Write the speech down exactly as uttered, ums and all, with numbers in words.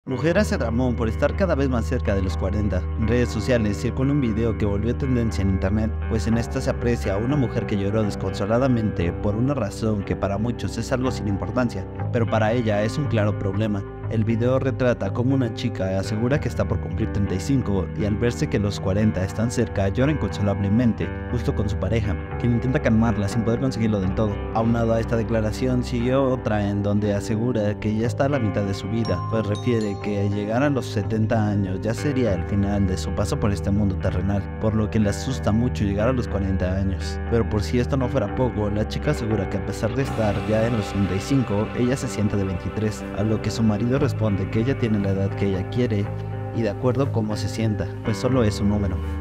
Mujer hace dramón por estar cada vez más cerca de los cuarenta. En redes sociales circula un video que volvió tendencia en internet, pues en esta se aprecia a una mujer que lloró desconsoladamente por una razón que para muchos es algo sin importancia, pero para ella es un claro problema. El video retrata cómo una chica asegura que está por cumplir treinta y cinco y al verse que los cuarenta están cerca llora inconsolablemente, justo con su pareja, quien intenta calmarla sin poder conseguirlo del todo. Aunado a esta declaración siguió otra en donde asegura que ya está a la mitad de su vida, pues refiere que al llegar a los setenta años ya sería el final de su paso por este mundo terrenal, por lo que le asusta mucho llegar a los cuarenta años. Pero por si esto no fuera poco, la chica asegura que a pesar de estar ya en los treinta y cinco, ella se siente de veintitrés, a lo que su marido responde que ella tiene la edad que ella quiere y de acuerdo cómo se sienta, pues solo es un número.